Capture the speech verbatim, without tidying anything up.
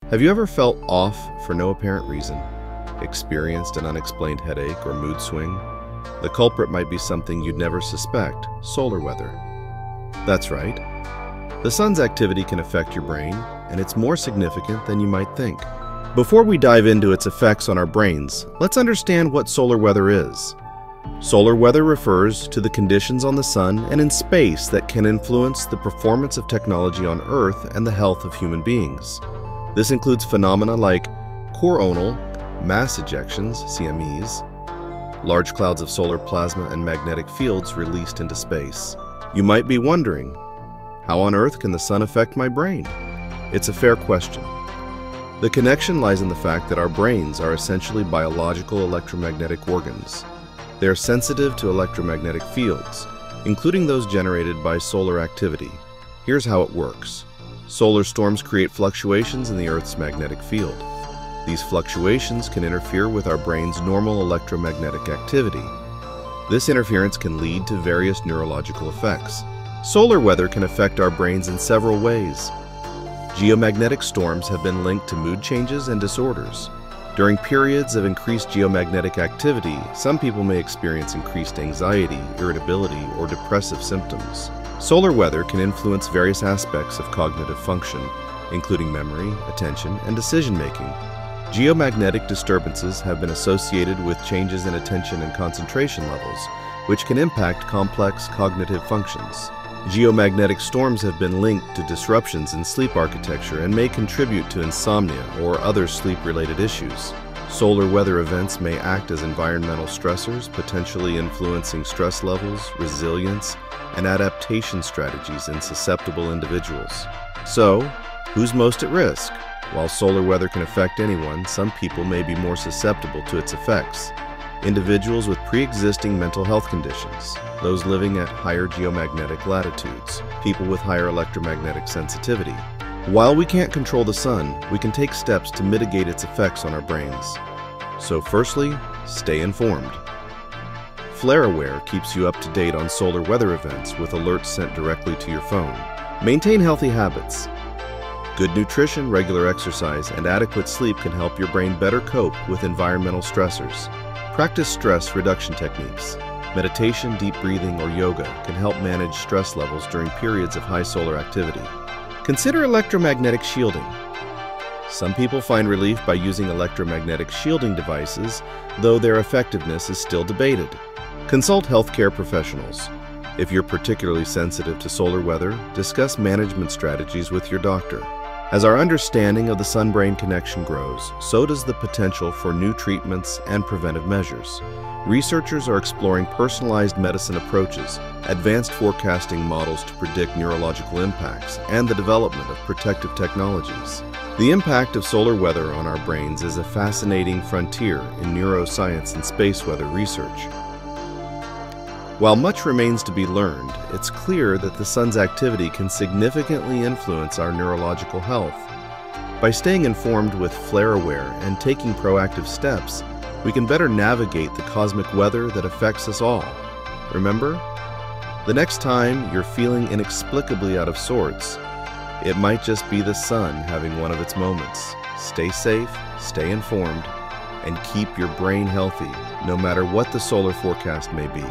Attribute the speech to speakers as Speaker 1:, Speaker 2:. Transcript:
Speaker 1: Have you ever felt off for no apparent reason? Experienced an unexplained headache or mood swing? The culprit might be something you'd never suspect: solar weather. That's right. The sun's activity can affect your brain, and it's more significant than you might think. Before we dive into its effects on our brains, let's understand what solar weather is. Solar weather refers to the conditions on the sun and in space that can influence the performance of technology on Earth and the health of human beings. This includes phenomena like coronal mass ejections, C M Es, large clouds of solar plasma and magnetic fields released into space. You might be wondering, how on earth can the sun affect my brain? It's a fair question. The connection lies in the fact that our brains are essentially biological electromagnetic organs. They are sensitive to electromagnetic fields, including those generated by solar activity. Here's how it works. Solar storms create fluctuations in the Earth's magnetic field. These fluctuations can interfere with our brain's normal electromagnetic activity. This interference can lead to various neurological effects. Solar weather can affect our brains in several ways. Geomagnetic storms have been linked to mood changes and disorders. During periods of increased geomagnetic activity, some people may experience increased anxiety, irritability, or depressive symptoms. Solar weather can influence various aspects of cognitive function, including memory, attention, and decision-making. Geomagnetic disturbances have been associated with changes in attention and concentration levels, which can impact complex cognitive functions. Geomagnetic storms have been linked to disruptions in sleep architecture and may contribute to insomnia or other sleep-related issues. Solar weather events may act as environmental stressors, potentially influencing stress levels, resilience, and adaptation strategies in susceptible individuals. So, who's most at risk? While solar weather can affect anyone, some people may be more susceptible to its effects. Individuals with pre-existing mental health conditions, those living at higher geomagnetic latitudes, people with higher electromagnetic sensitivity. While we can't control the sun, we can take steps to mitigate its effects on our brains. So firstly, stay informed. FlareAware keeps you up to date on solar weather events with alerts sent directly to your phone. Maintain healthy habits. Good nutrition, regular exercise, and adequate sleep can help your brain better cope with environmental stressors. Practice stress reduction techniques. Meditation, deep breathing, or yoga can help manage stress levels during periods of high solar activity. Consider electromagnetic shielding. Some people find relief by using electromagnetic shielding devices, though their effectiveness is still debated. Consult healthcare professionals. If you're particularly sensitive to solar weather, discuss management strategies with your doctor. As our understanding of the sun-brain connection grows, so does the potential for new treatments and preventive measures. Researchers are exploring personalized medicine approaches, advanced forecasting models to predict neurological impacts, and the development of protective technologies. The impact of solar weather on our brains is a fascinating frontier in neuroscience and space weather research. While much remains to be learned, it's clear that the sun's activity can significantly influence our neurological health. By staying informed with FlareAware and taking proactive steps, we can better navigate the cosmic weather that affects us all. Remember, the next time you're feeling inexplicably out of sorts, it might just be the sun having one of its moments. Stay safe, stay informed, and keep your brain healthy, no matter what the solar forecast may be.